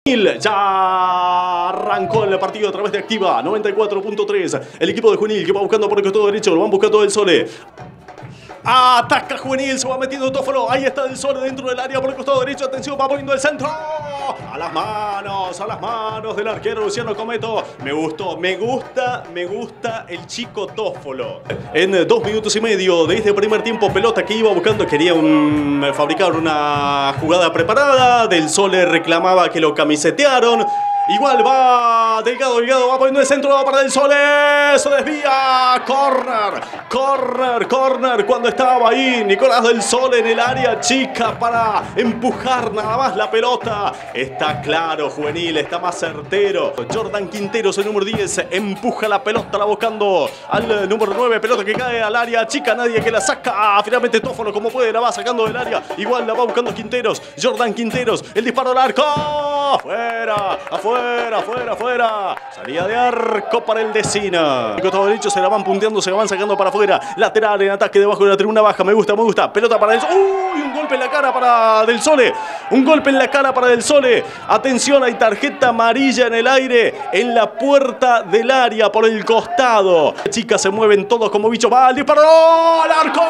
Ya arrancó el partido a través de Activa 94.3. El equipo de Juvenil que va buscando por el costado derecho, lo van buscando del Sole. Ataca Juvenil, se va metiendo Tófolo. Ahí está del Sole dentro del área por el costado derecho. Atención, va poniendo el centro. A las manos del arquero Luciano Cometo. Me gusta el chico Tófolo. En 2 minutos y medio de este primer tiempo, pelota que iba buscando, quería fabricar una jugada preparada. Del Sole reclamaba que lo camisetearon. Igual va Delgado va poniendo el centro, va para Del Sole, se desvía, corner, cuando estaba ahí Nicolás Del Sole en el área chica para empujar nada más la pelota. Está claro, Juvenil, está más certero. Jordan Quinteros, el número 10, empuja la pelota, la buscando al número 9, pelota que cae al área chica, nadie que la saca. Finalmente Tófolo como puede la va sacando del área, igual la va buscando Quinteros, Jordan Quinteros, el disparo al arco, afuera. Salida de arco para el Decina. El costado derecho se la van punteando, se la van sacando para afuera. Lateral en ataque debajo de la tribuna baja. Me gusta. Pelota para Del Sole. ¡Uy! Un golpe en la cara para Del Sole. Atención, hay tarjeta amarilla en el aire. En la puerta del área por el costado. Las chicas se mueven todos como bichos. Va el disparo. ¡Oh! ¡Al arco!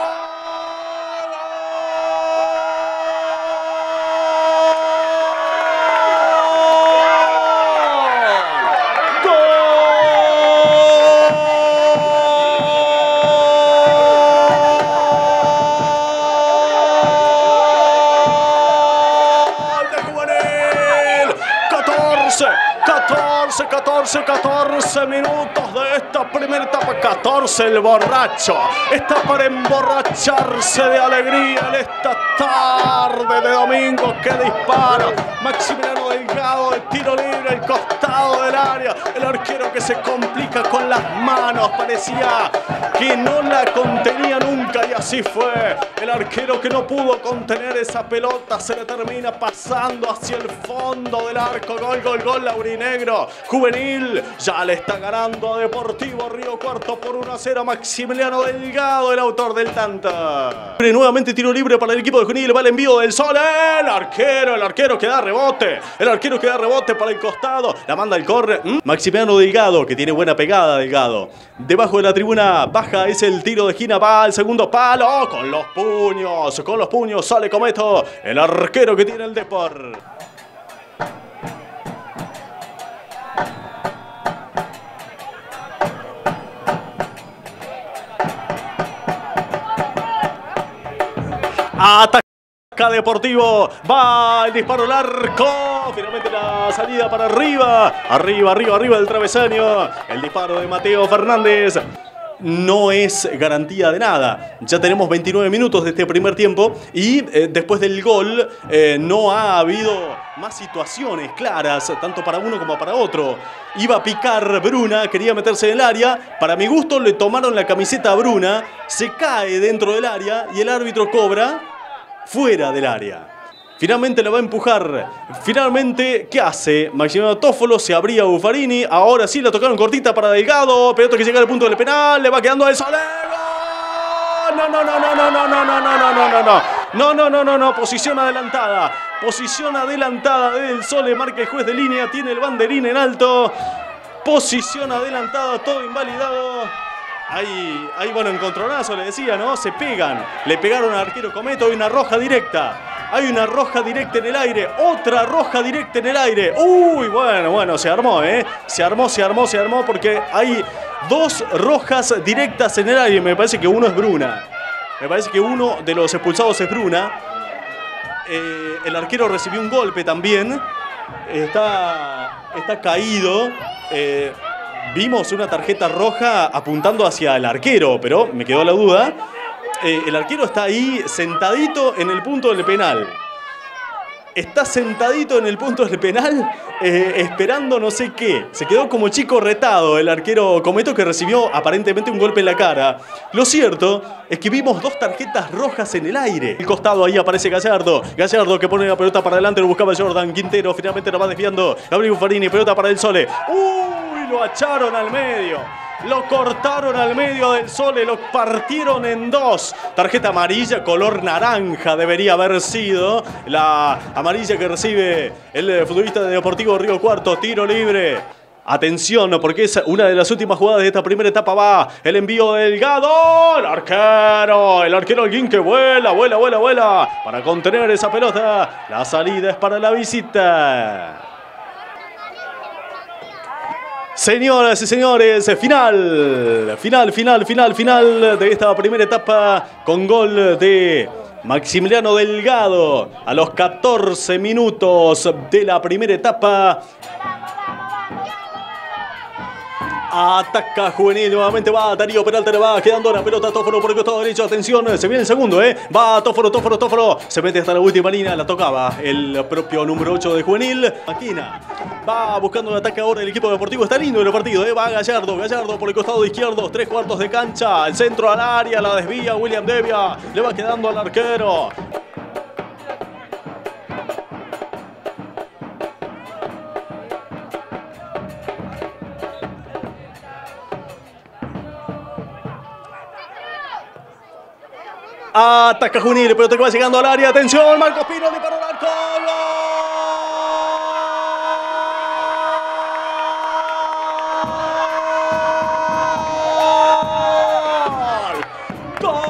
...14 minutos de esta primera etapa. 14 el borracho. Está para emborracharse de alegría en esta tarde de domingo. ¡Qué disparo! Maximiliano Delgado de tiro libre, el costado del área. El arquero que se complica con las manos. Parecía que no la contenía nunca y así fue. El arquero que no pudo contener esa pelota se le termina pasando hacia el fondo del arco. Gol, laurinegro. Juvenil ya le está ganando a Deportivo Río Cuarto por 1-0. Maximiliano Delgado, el autor del tanta. Nuevamente tiro libre para el equipo de Juvenil. Va el envío del Sole. El arquero que da rebote. Para el costado. La manda el córner. Maximiliano Delgado, que tiene buena pegada. Delgado. Debajo de la tribuna baja es el tiro de esquina. Va al segundo palo. Con los puños. Sale Cometo. El arquero que tiene el Depor. Ataca Deportivo, va el disparo al arco, finalmente la salida para arriba del travesaño, el disparo de Mateo Fernández. No es garantía de nada. Ya tenemos 29 minutos de este primer tiempo y después del gol no ha habido más situaciones claras, tanto para uno como para otro. Iba a picar Bruna, quería meterse en el área. Para mi gusto le tomaron la camiseta a Bruna, se cae dentro del área y el árbitro cobra fuera del área. Finalmente la va a empujar. Finalmente, ¿qué hace? Maximiliano Tófolo, se abría Buffarini. Ahora sí la tocaron cortita para Delgado. Pelota que llega al punto del penal. Le va quedando Del Sole. No. Posición adelantada de Del Sole. Marca el juez de línea. Tiene el banderín en alto. Posición adelantada. Todo invalidado. Hay bueno, encontronazo, le decía, ¿no? Se pegan. Le pegaron al arquero Cometo. Hay una roja directa. Hay una roja directa en el aire. Otra roja directa en el aire. Uy, bueno, se armó, ¿eh? Se armó porque hay 2 rojas directas en el aire. Me parece que uno es Bruna. Me parece que uno de los expulsados es Bruna. El arquero recibió un golpe también. Está caído. Vimos una tarjeta roja apuntando hacia el arquero, pero me quedó la duda. El arquero está ahí sentadito en el punto del penal. Esperando no sé qué. Se quedó como chico retado el arquero Cometo, que recibió aparentemente un golpe en la cara. Lo cierto es que vimos 2 tarjetas rojas en el aire. El costado ahí aparece Gallardo que pone la pelota para adelante, lo buscaba Jordan Quintero, finalmente lo va desviando Gabriel Buffarini, pelota para Del Sole. Lo acharon al medio. Lo cortaron al medio del Sole, lo partieron en dos. Tarjeta amarilla color naranja debería haber sido. La amarilla que recibe el futbolista de Deportivo Río Cuarto. Tiro libre. Atención, porque es una de las últimas jugadas de esta primera etapa. Va el envío de Delgado. El arquero Alguín que vuela para contener esa pelota. La salida es para la visita. Señoras y señores, final de esta primera etapa con gol de Maximiliano Delgado a los 14 minutos de la primera etapa. Ataca Juvenil, nuevamente va Darío Peralta, le va quedando la pelota a Tófolo por el costado derecho. Atención, se viene el segundo, va Tófolo, se mete hasta la última línea, la tocaba el propio número 8 de Juvenil. Maquina, va buscando el ataque ahora el equipo deportivo, está lindo el partido, va Gallardo por el costado izquierdo, 3/4 de cancha, el centro al área, la desvía William Devia, le va quedando al arquero. Ataca Juvenil, pero te va llegando al área. Atención, Marcos Pino, disparó al arco. ¡Gol!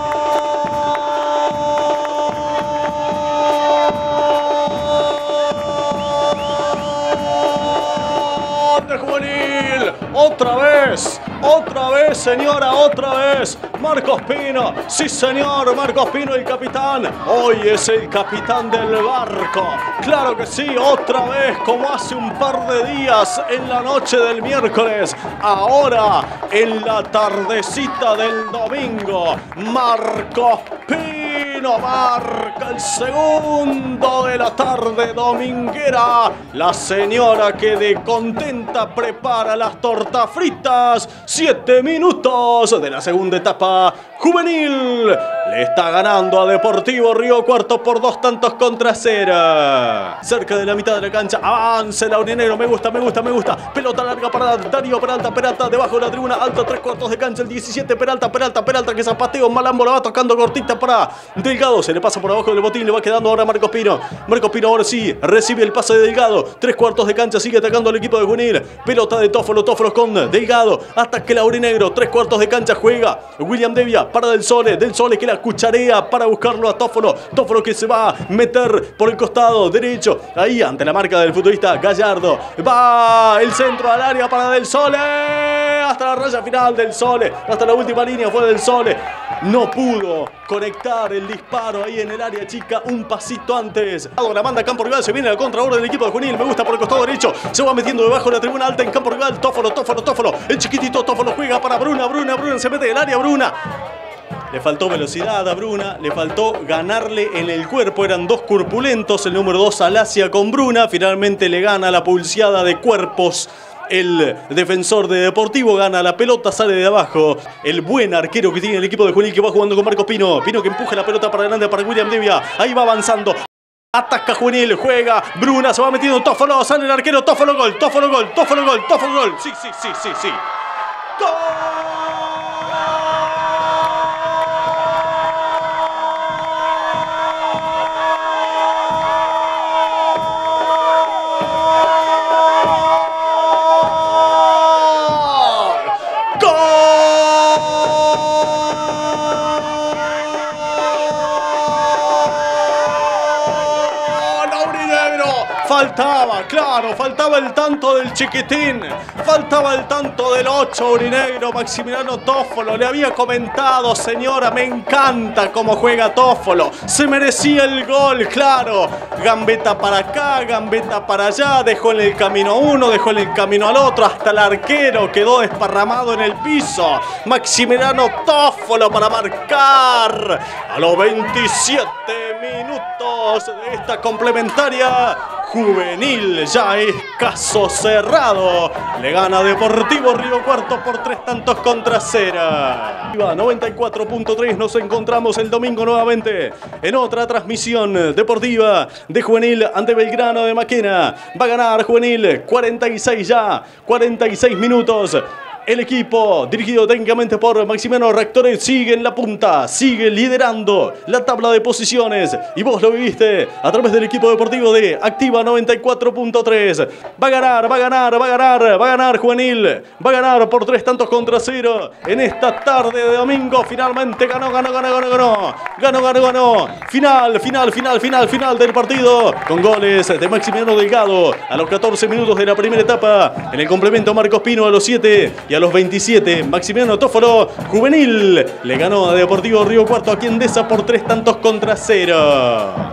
¡Gol de Juvenil! Otra vez, señora, otra vez. Marcos Pino, sí señor, Marcos Pino el capitán. Hoy es el capitán del barco. Claro que sí, otra vez como hace un par de días en la noche del miércoles. Ahora en la tardecita del domingo. Marcos Pino marca el segundo de la tarde dominguera. La señora que de contenta prepara las tortas fritas. 7 minutos de la segunda etapa. Juvenil le está ganando a Deportivo Río Cuarto por 2-0. Cerca de la mitad de la cancha. Avance Laurinero. Me gusta. Pelota larga para Darío Peralta. Debajo de la tribuna. Alto 3/4 de cancha. El 17. Peralta que zapateo. Malambo la va tocando cortita para Delgado. Se le pasa por abajo del botín. Le va quedando ahora Marcos Pino. Marcos Pino ahora sí. Recibe el pase de Delgado. 3/4 de cancha. Sigue atacando al equipo de Juvenil. Pelota de Tófolo con Delgado. Ataque Laurinegro. 3/4 de cancha. Juega William Devia para Del Sole que la cucharea para buscarlo a Tófolo que se va a meter por el costado derecho, ahí ante la marca del futbolista Gallardo. Va el centro al área para Del Sole, hasta la raya final Del Sole, hasta la última línea fue Del Sole. No pudo conectar el disparo ahí en el área chica un pasito antes. La manda a campo rival, se viene la contra ahora del equipo de Juvenil. Me gusta por el costado derecho, se va metiendo debajo de la tribuna alta en campo rival. Tófolo, el chiquitito Tófolo juega para Bruna, se mete del área Bruna. Le faltó velocidad a Bruna, le faltó ganarle en el cuerpo. Eran dos corpulentos, el número 2 Alasia con Bruna. Finalmente le gana la pulseada de cuerpos. El defensor de Deportivo gana la pelota, sale de abajo. El buen arquero que tiene el equipo de Juvenil, que va jugando con Marcos Pino. Pino que empuja la pelota para adelante para William Devia. Ahí va avanzando. Ataca Juvenil, juega Bruna, se va metiendo Tófolo, sale el arquero, Tófolo gol. Sí. ¡Gol! Faltaba el tanto del chiquitín, faltaba el tanto del 8 Aurinegro, Maximiliano Tófolo. Le había comentado, señora, me encanta cómo juega Tófolo, se merecía el gol, claro. Gambeta para acá, gambeta para allá, dejó en el camino a uno, dejó en el camino al otro, hasta el arquero quedó desparramado en el piso. Maximiliano Tófolo para marcar a los 27 minutos de esta complementaria. Juvenil ya es caso cerrado. Le gana Deportivo Río Cuarto por 3-0. 94.3, nos encontramos el domingo nuevamente en otra transmisión deportiva de Juvenil ante Belgrano de Maquena. Va a ganar Juvenil 46 minutos. El equipo, dirigido técnicamente por Maximiano Rectore, sigue en la punta, sigue liderando la tabla de posiciones. Y vos lo viviste a través del equipo deportivo de Activa 94.3. Va a ganar, va a ganar, va a ganar, va a ganar Juvenil. Va a ganar por 3-0 en esta tarde de domingo. Finalmente ganó. Ganó. Final del partido. Con goles de Maximiano Delgado a los 14 minutos de la primera etapa. En el complemento Marcos Pino a los 7 y a los 27 Maximiano Tófolo. Juvenil le ganó a Deportivo Río Cuarto aquí en Endesa por 3-0.